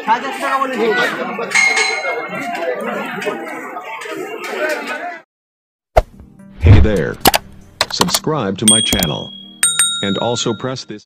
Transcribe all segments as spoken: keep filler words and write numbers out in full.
Hey there. Subscribe to my channel. And also press this.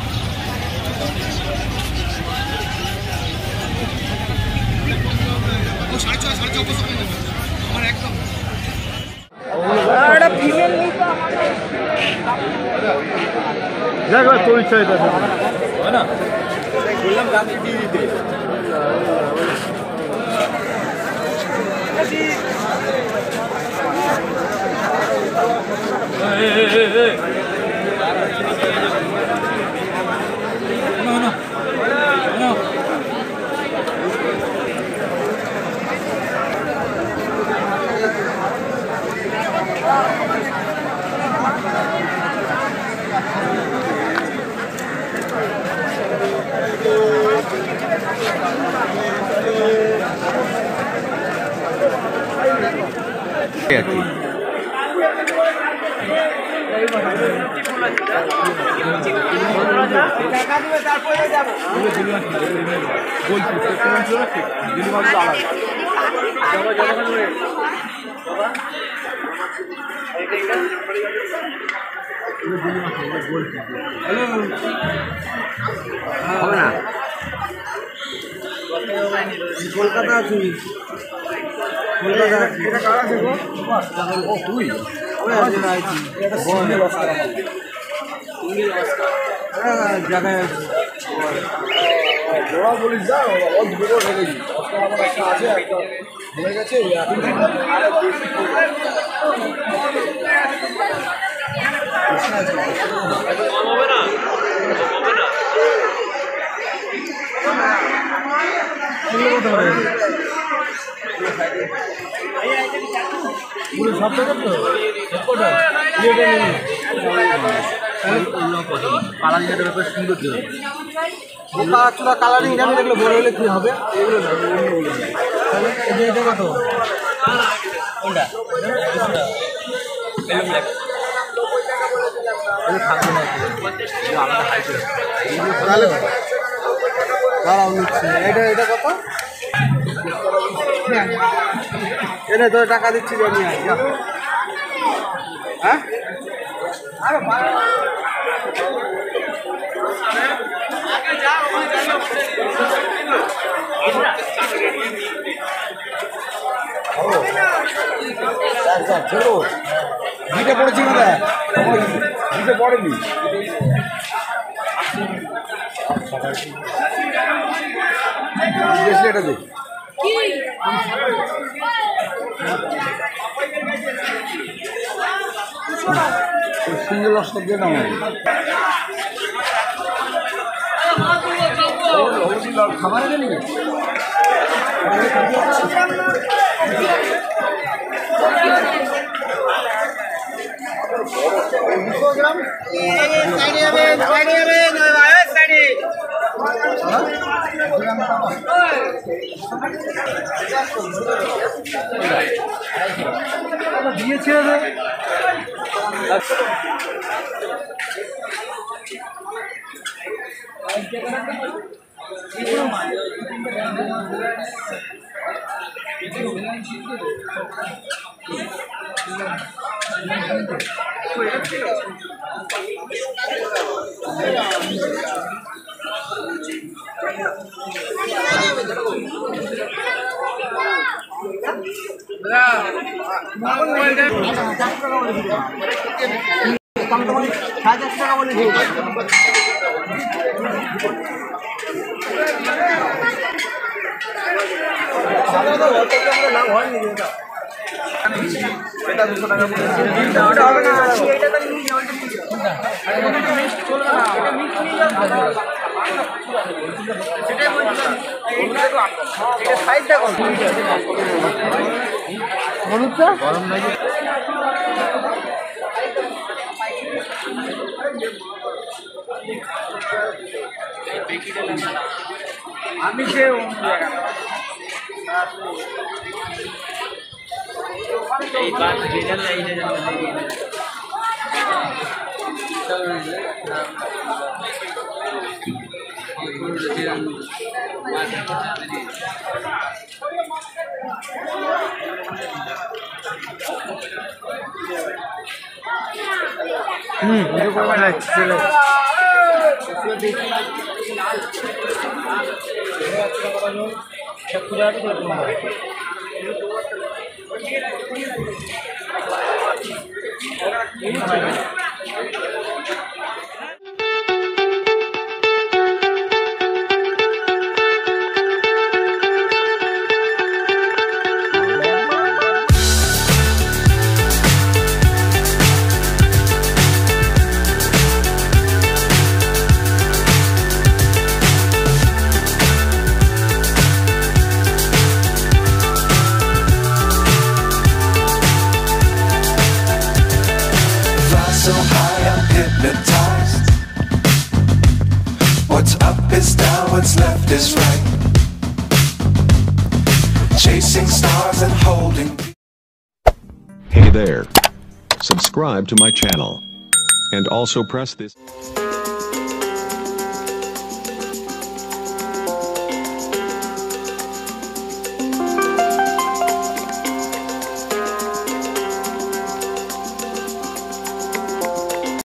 Kolkata আছি কলকাতা এটা কার আছে গো ও তুই ওই আছে না আইছি এটা সিঙ্গেল অস্কার সিঙ্গেল অস্কার হ্যাঁ জায়গায় জোড়া বলিস যাও অল্প বড় হয়ে গেছি অস্কার আমার একটা আছে একটা হয়ে গেছে হবে না পুরো সব টাকা তো কালারিংটা ব্যাপারে সুন্দর দেবে বোকা চূড়া কালারিং জানি দেখলে বড় হলে কী হবে এগুলো তাহলে এটা কত কোনটা দাঁড়াও নিচ্ছি এটা এটা কত এনে তো টাকা দিচ্ছি আমি হ্যাঁ চলো ভিটে পড়েছি না ভিটে পড়েনি এটা দেখ সিঙ্গেল অস্কার দিয়ে নাম খাবার গেলি দিয়েছে হাজার টাকা বলে লাভ হয়নি এটা দুশো টাকা হবে না গরম লাগে আমি সে এই বাত রিজাল্ট এই রিজাল্ট হুম ভিডিও করবে না চলে So high I'm hypnotized. What's up is down, what's left is right. Chasing stars and holding. Hey there. Subscribe to my channel. And also press this.